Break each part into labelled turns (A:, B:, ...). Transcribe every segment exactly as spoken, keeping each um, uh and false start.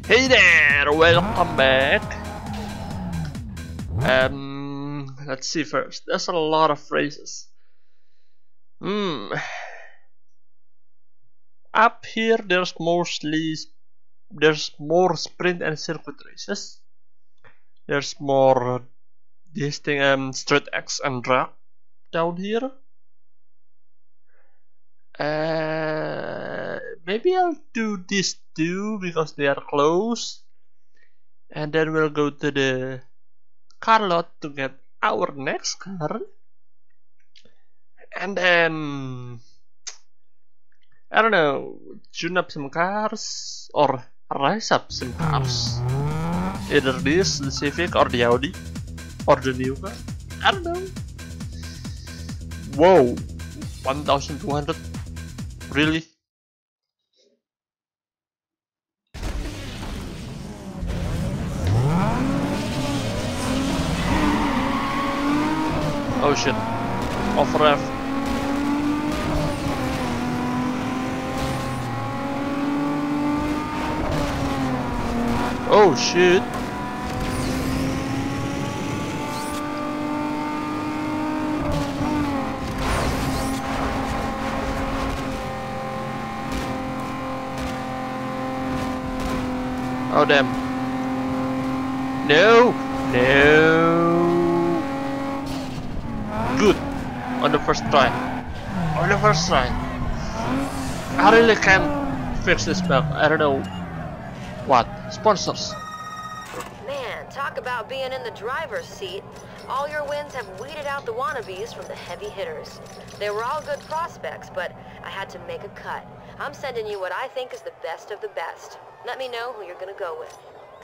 A: Hey there, welcome back. Um, let's see first. There's a lot of phrases. Hmm. Up here, there's mostly there's more sprint and circuit races. There's more this thing um straight X and drag down here. Uh, maybe I'll do these two because they are close, and then we'll go to the car lot to get our next car, and then I don't know, tune up some cars or rise up some cars. Either this, the Civic, or the Audi, or the new car. I don't know. Whoa, one thousand two hundred. Really? Oh shit. Off rev. Oh shit. Oh damn. No, no. Good. On the first try. On the first try. I really can't fix this bug. I don't know. What? Sponsors.
B: Man, talk about being in the driver's seat. All your wins have weeded out the wannabes from the heavy hitters. They were all good prospects, but I had to make a cut. I'm sending you what I think is the best of the best. Let me know who you're gonna go with.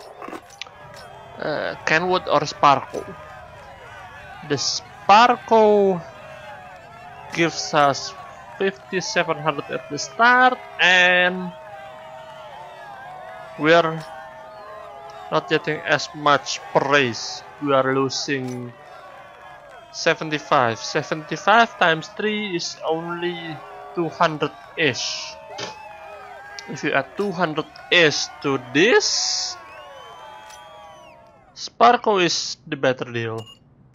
A: Uh, Kenwood or Sparko? The Sparko gives us fifty-seven hundred at the start, and we are not getting as much praise. We are losing seventy-five. seventy-five times three is only two hundred ish. If you add two hundred ish to this, Sparko is the better deal.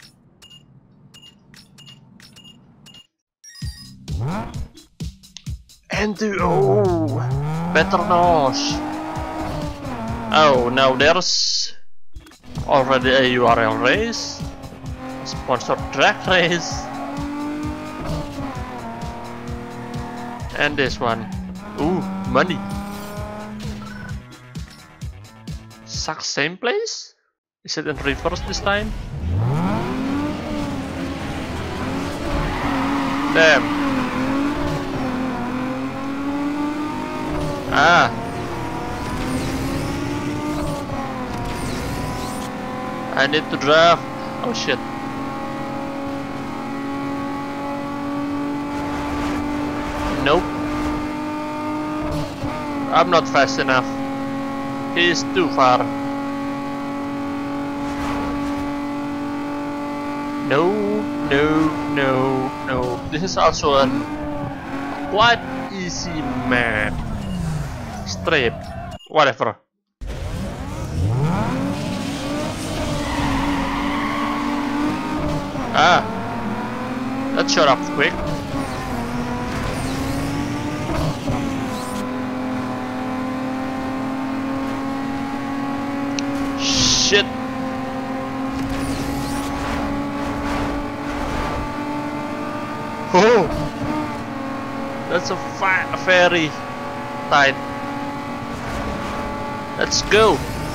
A: And to, oh, better nose. Oh, now there's already a U R L race, sponsored track race, and this one. Ooh, money. Sucks same place? Is it in reverse this time? Damn. Ah. I need to draft. Oh shit. Nope. I'm not fast enough. He is too far. No, no, no, no. This is also a quite easy map. Strip. Whatever. Ah. That shut up quick. Shit. Oh, that's a fi very tight. Let's go.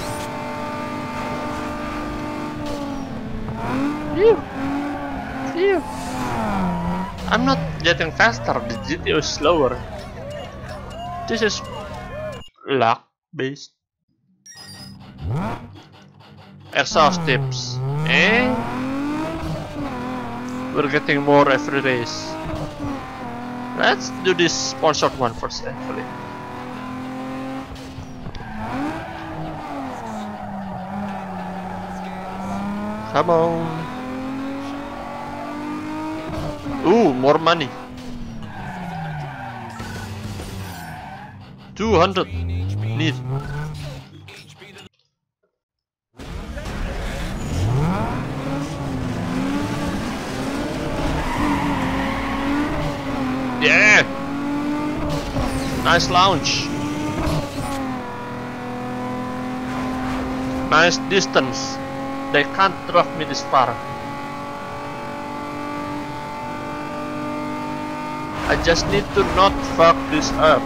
A: Phew. Phew. I'm not getting faster. The G T O is slower. This is luck based. Exhaust tips. Eh? We're getting more every race. Let's do this sponsored one first, actually. Come on. Ooh, more money. two hundred. Need. Nice launch. Nice distance. They can't drop me this far. I just need to not fuck this up.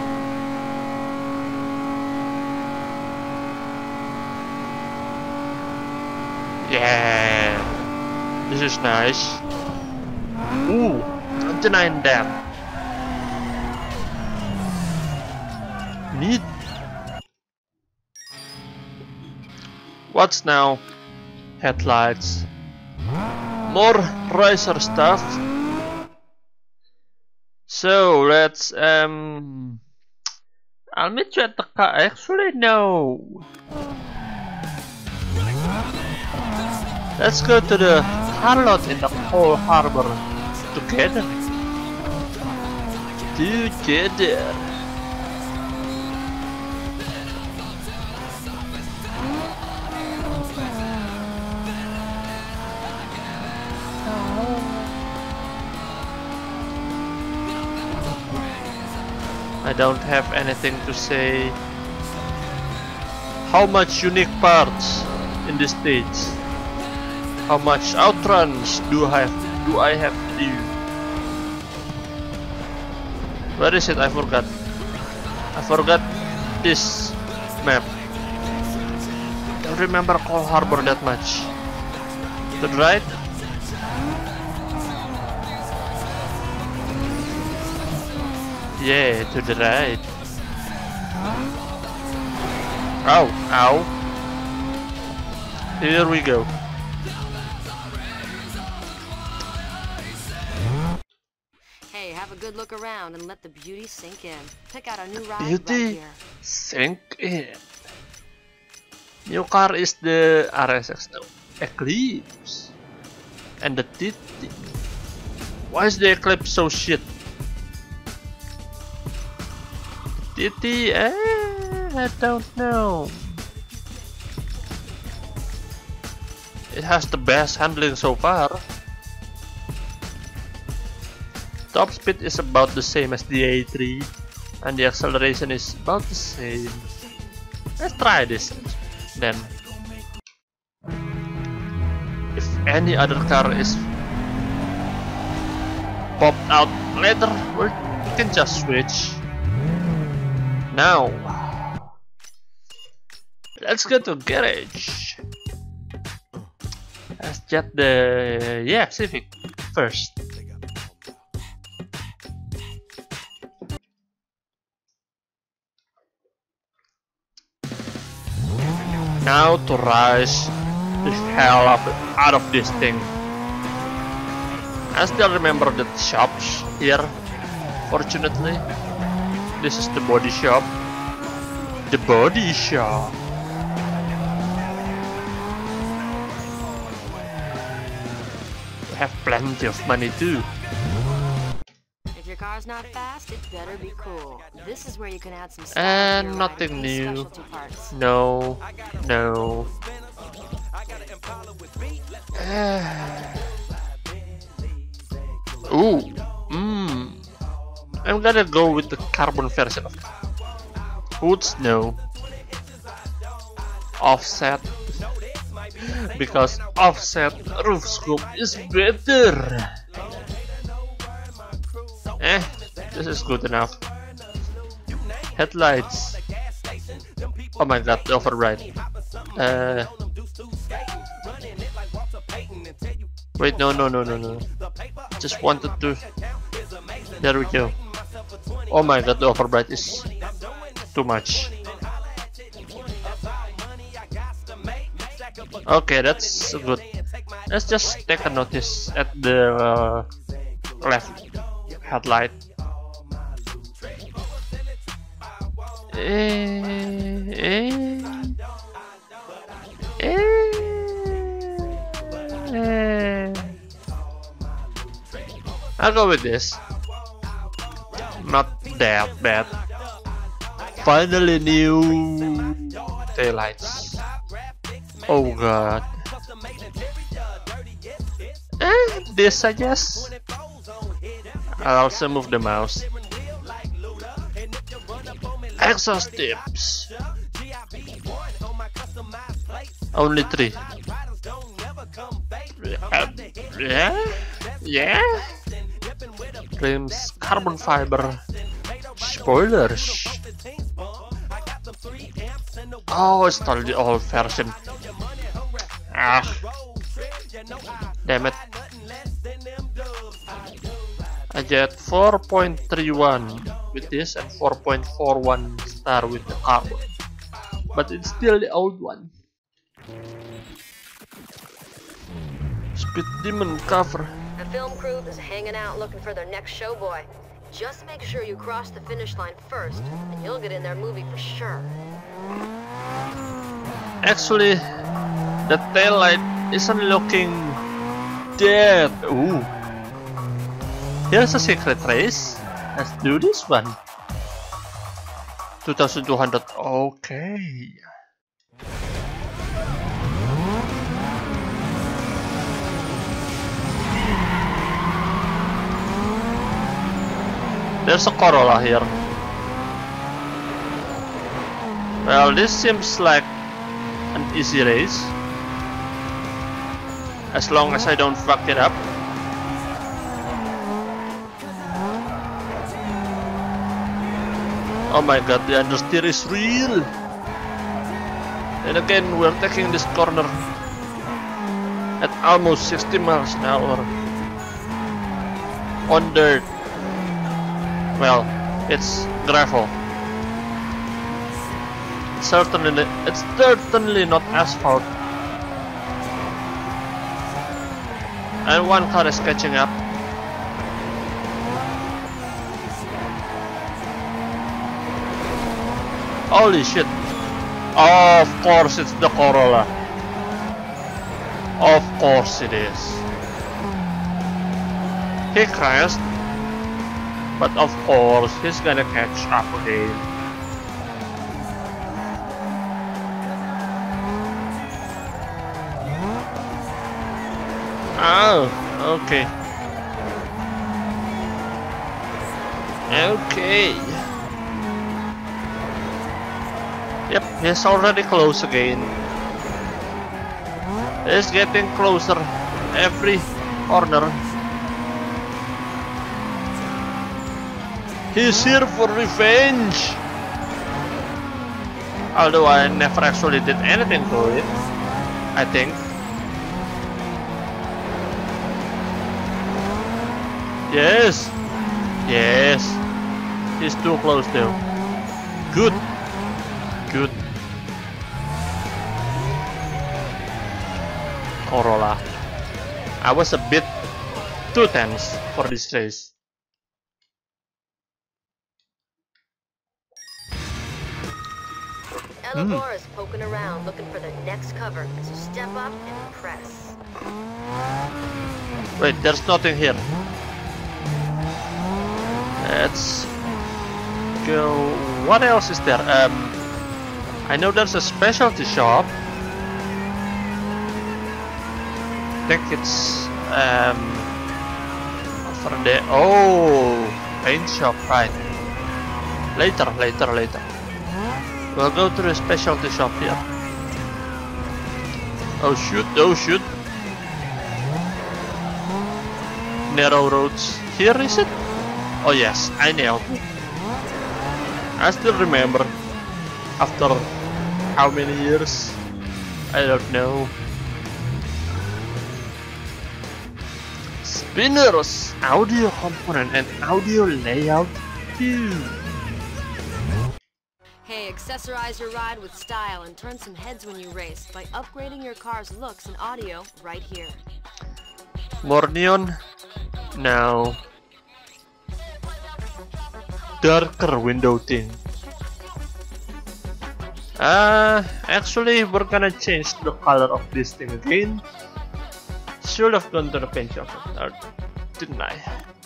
A: Yeah, this is nice. Ooh, twenty-nine that. Neat. What's now? Headlights. More racer stuff. So let's um. I'll meet you at the car. Actually, no. Let's go to the car lot in the whole harbor together. Together. I don't have anything to say. How much unique parts in this stage? How much outruns do I have, do I have to do? Where is it? I forgot. I forgot this map. Don't remember Coal Harbor that much. To the right? Yeah, to the right. Ow, ow. Here we go.
B: Hey, have a good look around and let the beauty sink in. Pick out a new ride
A: Beauty
B: right here.
A: sink in. New car is the R S X now. Eclipse. And the T T. Why is the Eclipse so shit? T T, eh, I don't know. It has the best handling so far. Top speed is about the same as the A three, and the acceleration is about the same. Let's try this then. If any other car is popped out later, we can just switch. Now, let's go to garage. Let's get the yeah Civic first. Now to rise the hell up out of this thing. I still remember the shops here. Fortunately, this is the body shop. The body shop. We have plenty of money too.
B: If your car's not fast, it better be cool. This is where you can add some style
A: And
B: to your
A: nothing
B: ride with
A: new.
B: specialty parts.
A: No, no. Ooh, mmm. I'm gonna go with the carbon version of it. Hoods, no. Offset. Because offset roof scope is better. Eh, this is good enough. Headlights. Oh my god, the override. Uh, wait, no, no, no, no, no. Just wanted to. There we go. Oh my god, the override is too much. Okay, that's good. Let's just take a notice at the uh, left headlight. Eh, eh, eh, eh. I'll go with this. Not that bad. Finally new taillights. Oh god. Eh, this I guess. I'll also move the mouse. Exhaust tips. Only three. Uh, yeah, yeah. Rims, carbon fiber. Spoilers. Oh, install the old version. Ah, damn it. I get four point three one with this and four point four one star with the carbon, but it's still the old one. Speed Demon cover.
B: The film crew is hanging out looking for their next showboy. Just make sure you cross the finish line first, and you'll get in their movie for sure.
A: Actually, the taillight isn't looking dead. Ooh. Here's a secret race. Let's do this one. two thousand two hundred. Okay. There's a Corolla here. Well, this seems like an easy race. As long as I don't fuck it up. Oh my god, the understeer is real! And again, we're taking this corner at almost sixty miles an hour on dirt. Well, it's gravel. It's certainly, it's certainly not asphalt. And one car is catching up. Holy shit. Oh, of course it's the Corolla. Of course it is. He crashed. But of course he's gonna catch up again. Oh, okay. Okay. Yep, he's already close again. He's getting closer every corner. He's here for revenge. Although I never actually did anything to it, I think. Yes. Yes. He's too close though. Good. Good. Corolla. I was a bit too tense for this race.
B: Elabor is poking around looking for their next cover, so step up and press.
A: Wait, there's nothing here. Let's go. What else is there? Um, I know there's a specialty shop. I think it's um over there. Oh, paint shop, right? Later, later, later. We'll go to the specialty shop here. Oh shoot! Oh shoot! Narrow roads. Here is it? Oh yes, I nailed it. I still remember. After how many years? I don't know. Spinners, audio component and audio layout too.
B: Hey, accessorize your ride with style and turn some heads when you race by upgrading your car's looks and audio right here.
A: More neon? No. Darker window tint. Uh, actually, we're gonna change the color of this thing again. Should have gone to the paint shop, or didn't I?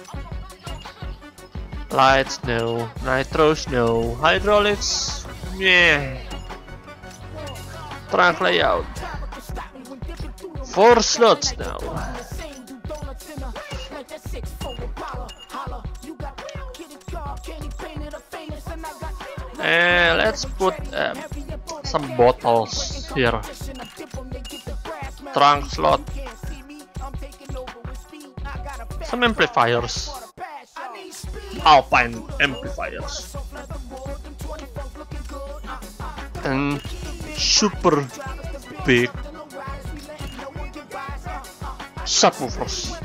A: Lights, no. Nitros, no. Hydraulics, yeah. Trunk layout. Four slots now. And let's put uh, some bottles here. Trunk slot. Some amplifiers. Alpine amplifiers. And super big subwoofers.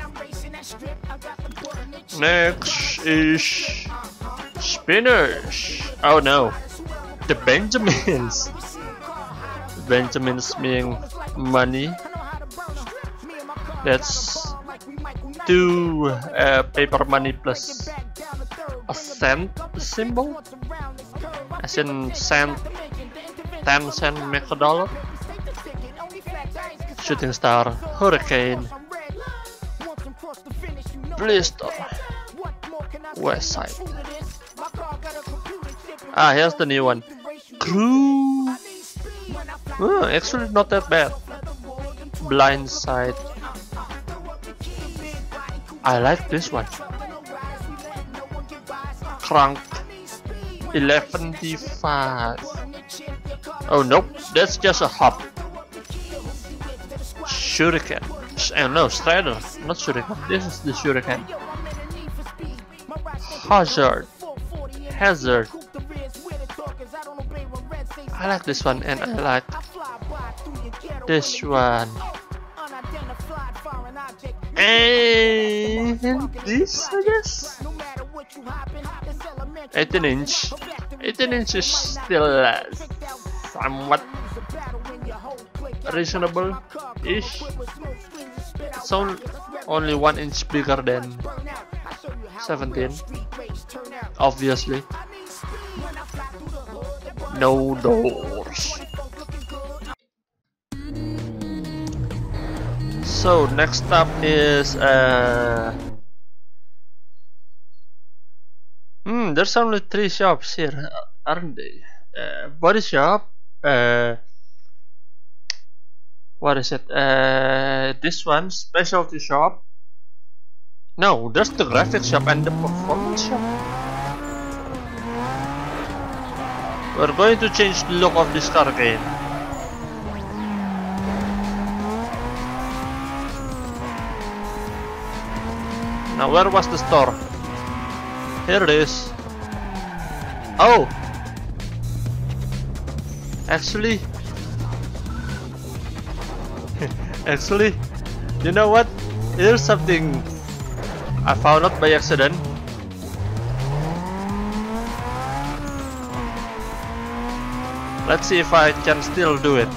A: Next is spinners. Oh no, the Benjamins. Benjamins mean money. That's two uh, paper money plus a cent symbol, as in cent. ten cent make a dollar. Shooting star, hurricane, blister, west side. Ah, here's the new one. Crew. Oh, actually not that bad. Blind side. I like this one. Crank eleven D five. Oh nope, that's just a hub. Shuriken. Oh no, Strider, not Shuriken. This is the Shuriken. Hazard. Hazard. I like this one, and I like this one. And this, I guess. eighteen inch. eighteen inch is still uh, somewhat reasonable-ish. It's only one inch bigger than seventeen. Obviously. No doors. So next up is uh hmm there's only three shops here, aren't they? Uh, body shop, uh what is it? Uh this one, specialty shop. No, there's the graphics shop and the performance shop. We're going to change the look of this car again. Now where was the store? Here it is. Oh! Actually... Actually, you know what? Here's something I found out by accident. Let's see if I can still do it.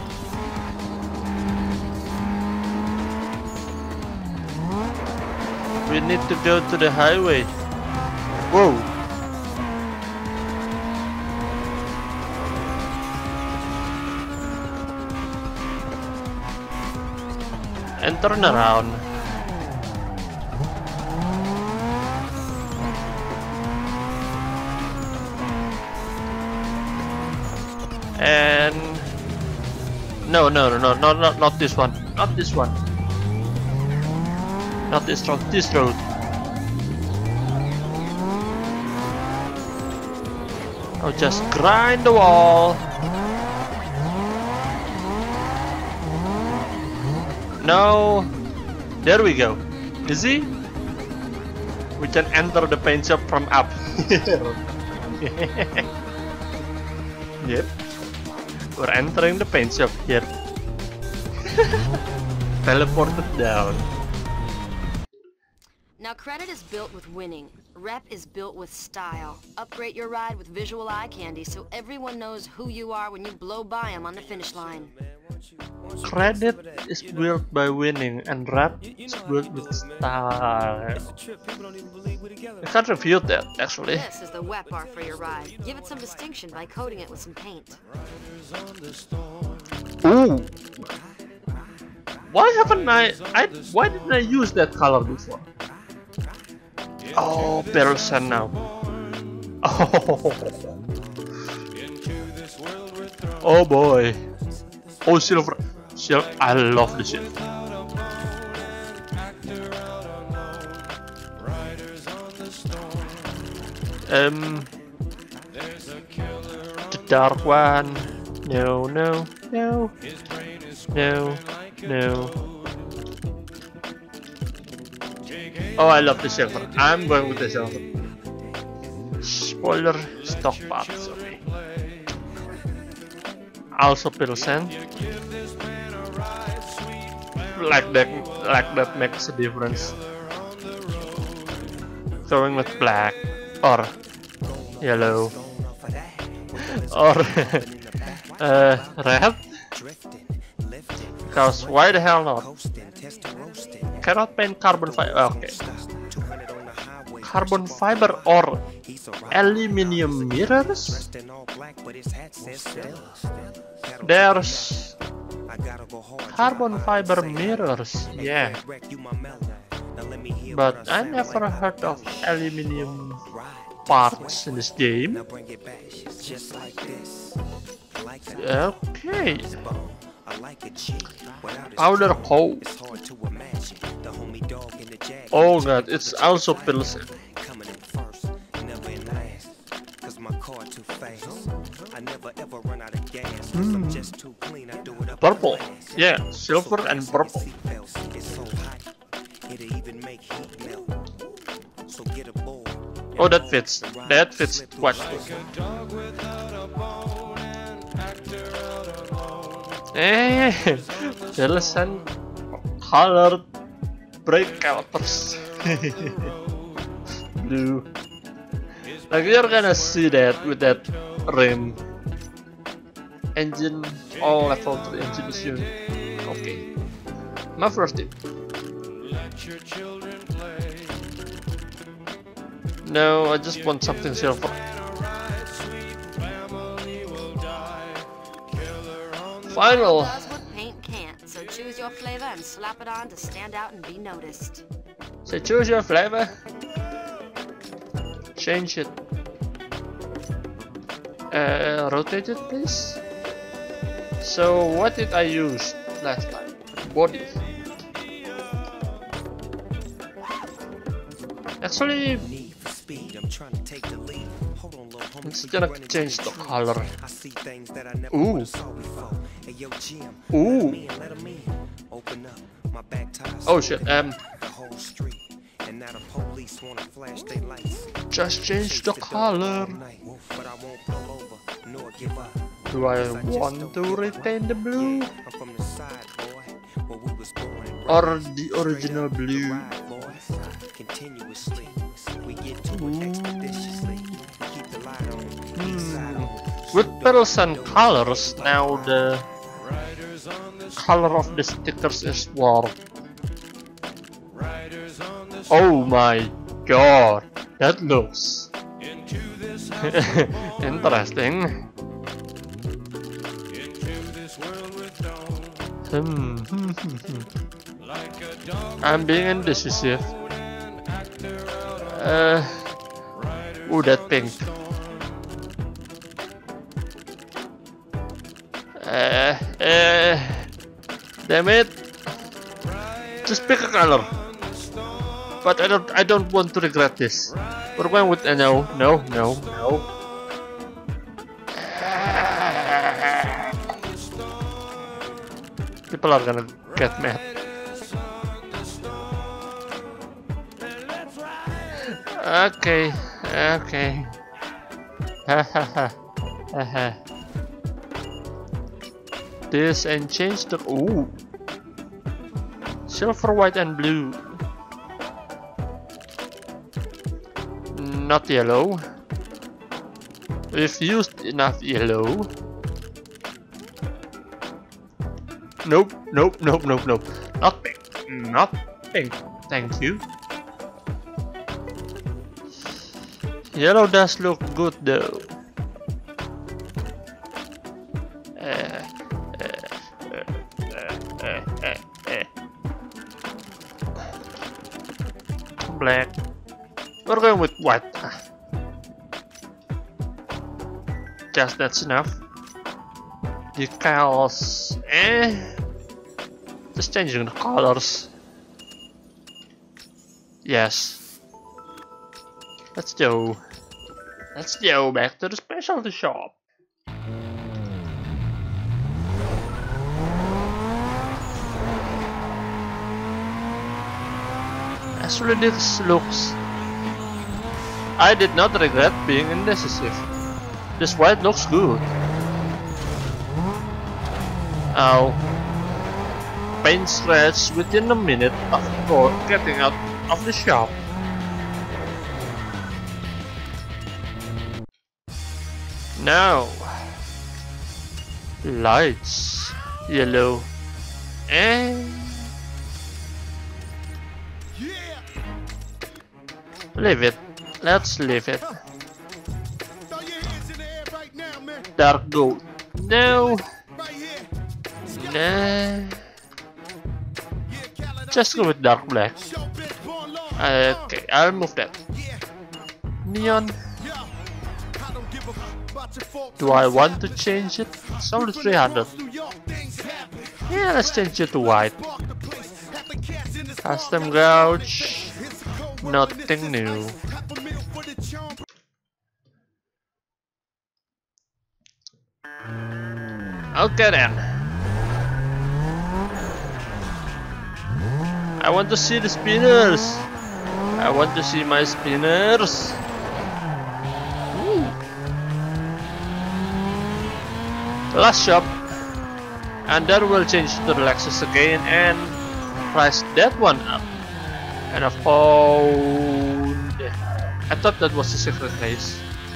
A: We need to go to the highway. Whoa! And turn around. And no, no, no, no, no, not not this one, not this one, not this road, this road. Oh, just grind the wall. No, there we go. You see? We can enter the paint shop from up here. Yep. We're entering the paint shop here. Teleported down.
B: Now credit is built with winning. Rep is built with style. Upgrade your ride with visual eye candy so everyone knows who you are when you blow by them on the finish line.
A: Credit is built by winning and rap is built with style. I can't refute that, actually.
B: This is the wet bar for your ride. Give it some distinction by coating it with some paint.
A: Ooh! Why haven't I, I... Why didn't I use that color before? Oh, barrel sand now. Oh, oh boy. Oh, silver. Silver. I love this shit. Um. dark one. No, no, no, no, no. Oh, I love the silver. I'm going with the silver. Spoiler, stock parts, okay. Also Pilsen. Like that, like that makes a difference. Going with black or yellow or uh, red. Because why the hell not? Cannot paint carbon fiber. Okay. Carbon fiber or aluminium mirrors? There's carbon fiber mirrors, yeah. But I never heard of aluminium parts in this game. Okay. Powder coat. Oh god, it's also Pilsen. Hmm. Purple. Yeah, silver and purple. Oh, that fits. That fits quite well. Eh, Pilsen colored brake calipers. Blue. Like you're gonna see that with that rim. Engine, all level three engine is unit. Okay. My first tip. No, I just want something silver. Final.
B: Paint can't, so choose your flavor and slap it on to stand out and be noticed.
A: So choose your flavor. Change it. Uh, rotate it, please. So what did I use last time? Body. Actually, it's gonna change the color. Ooh. Ooh. Oh shit. Um. Just change the color. Do I want to retain the blue? Or the original blue? Hmm. With Pilsen colors, now the color of the stickers is warped. Oh my god, that looks interesting. Hmm. I'm being indecisive. Uh, ooh, that pink. Uh, uh, damn it! Just pick a color. But I don't. I don't want to regret this. We're going with uh, no, no, no, no. People are gonna get mad. Okay, okay. Hahaha. Haha. This and change the ooh. Silver, white, and blue. Not yellow. We've used enough yellow. Nope, nope, nope, nope, nope. Not pink. Not pink. Thank you. Yellow does look good though. Uh, uh, uh, uh, uh, uh. Black. We're going with white. Just that's enough. Decals. Eh. Just changing the colors. Yes. Let's go. Let's go back to the specialty shop. Actually, this looks... I did not regret being indecisive. This white looks good. Ow. Paint scratch within a minute of getting out of the shop. Now, lights, yellow, and leave it. Let's leave it. Dark gold. No. Nah. Just go with dark black. Okay, I'll move that. Neon. Do I want to change it? It's only three hundred. Yeah, let's change it to white. Custom gouge. Nothing new. Okay then. I want to see the spinners. I want to see my spinners. Ooh. Last shop, and then we'll change to the Lexus again and price that one up. And a pound. I thought that was a secret race.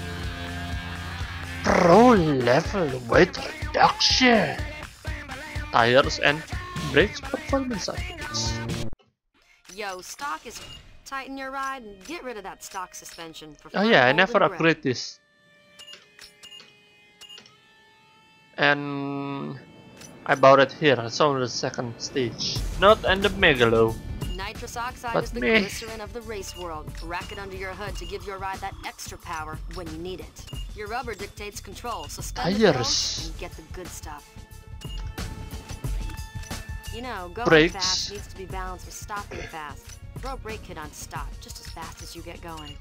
A: Pro level weight reduction. Tires and brakes performance upgrades.
B: Yo, stock is tighten your ride and get rid of that stock suspension. For
A: oh yeah, I never
B: grip.
A: upgrade this. And I bought it here. It's on the second stage, not in the Megalo.
B: Nitrous oxide
A: But
B: is the
A: me.
B: glycerin of the race world. Rack it under your hood to give your ride that extra power when you need it. Your rubber dictates control, so spend the
A: Tires.
B: dough and get the good stuff. You know, going
A: Brakes.
B: fast needs to be balanced with stopping fast. Throw a brake kit on stop, just as fast as you get going.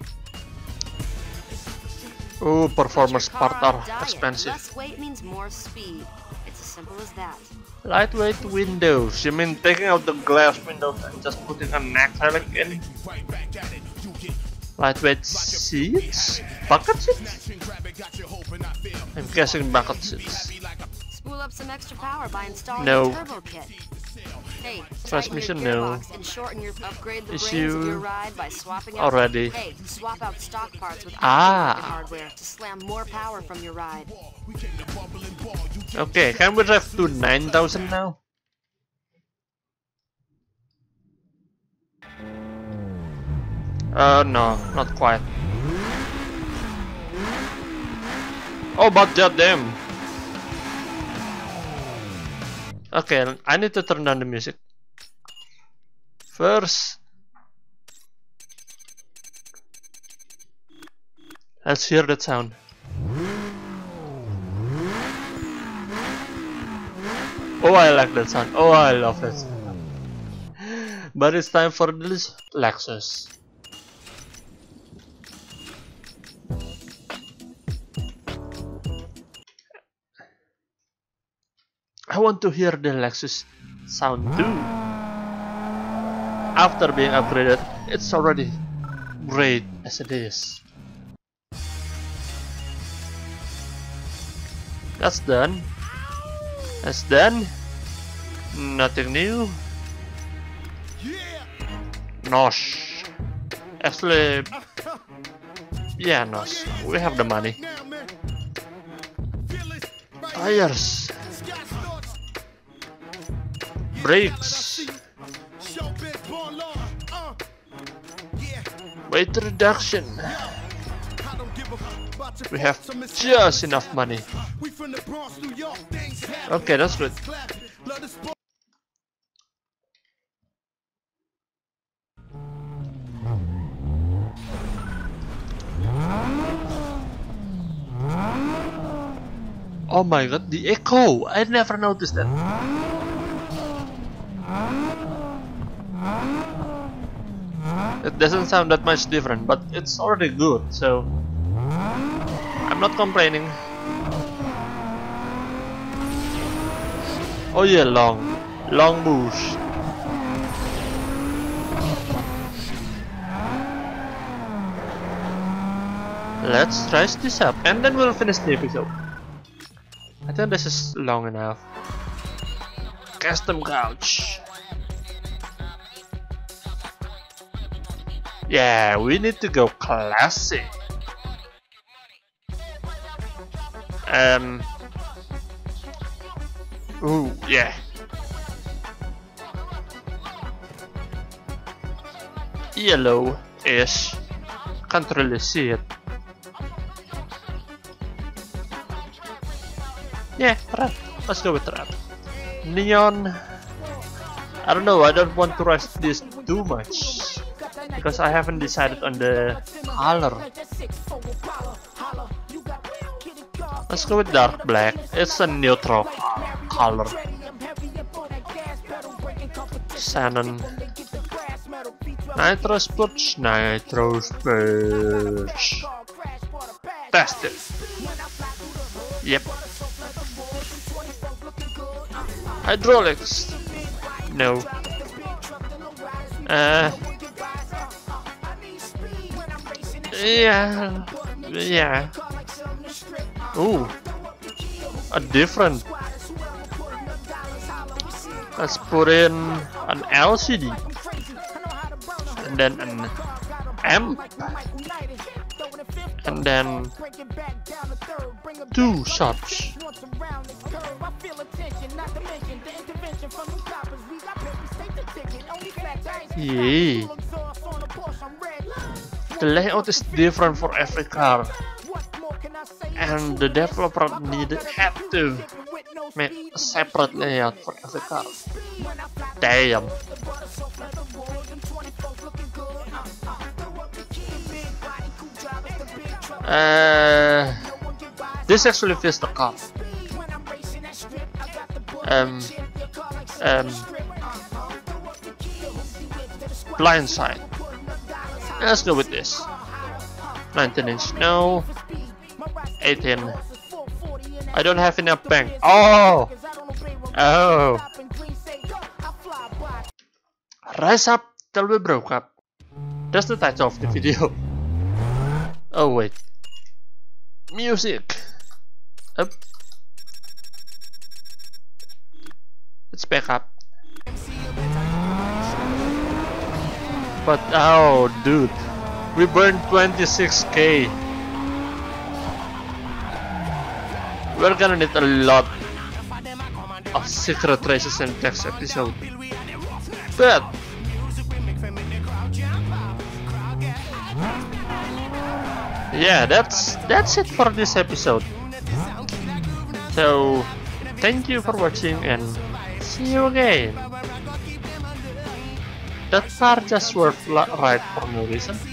A: Oh, performance
B: Put your
A: part
B: car on
A: are
B: a diet.
A: expensive.
B: Less weight means more speed. It's as simple as that.
A: Lightweight windows. You mean taking out the glass windows and just putting a metallic in? Lightweight seats? Bucket seats? I'm guessing bucket seats.
B: Spool up some extra power by installing
A: No.
B: a turbo kit. Hey,
A: Transmission,
B: tighten your
A: no.
B: gearbox and shorten your upgrade the
A: Issue
B: brains of your ride by swapping out.
A: already.
B: Hey, swap out stock parts with
A: Ah.
B: aftermarket hardware to slam more power from your ride.
A: Okay, can we drive to nine thousand now? Uh, no, not quite. Oh, but goddamn. Okay, I need to turn down the music. First, let's hear that sound. Oh, I like that sound. Oh, I love that sound. But it's time for this Lexus. I want to hear the Lexus sound too. After being upgraded, it's already great as it is. That's done. That's done. Nothing new. Nosh. Actually, yeah, Nosh. We have the money. Tires. Brakes. Weight reduction. We have just enough money. Okay, that's good. Oh my god, the echo! I never noticed that. It doesn't sound that much different, but it's already good, so I'm not complaining. Oh yeah, long, long bush. Let's trace this up and then we'll finish the episode. I think this is long enough. Custom couch. Yeah, we need to go classic. Um. Ooh, yeah. Yellow-ish. Can't really see it. Yeah, red. Let's go with red. Neon. I don't know, I don't want to rush this too much because I haven't decided on the color. Let's go with dark black. It's a neutral color. Xenon. Nitro Splurge. Nitro Splurge. Test it. Yep. Hydraulics. No. Uh. Yeah. Yeah. Ooh. A different. Let's put in an L C D. And then an amp. And then two shots. Yeah. The layout is different for every car, and the developer needed had to make a separate layout for every car. Damn. Uh, this actually fits the car. Um, um, blind side. Let's go with this. nineteen inch, no. eighteen. I don't have enough bank. Oh, oh. Rise up till we broke up. That's the title of the video. Oh wait. Music. Up. Let's back up. But oh dude, we burned twenty-six K. We're gonna need a lot of secret races in next episode. But yeah, that's that's it for this episode. So thank you for watching and see you again. That car just worth right for no reason.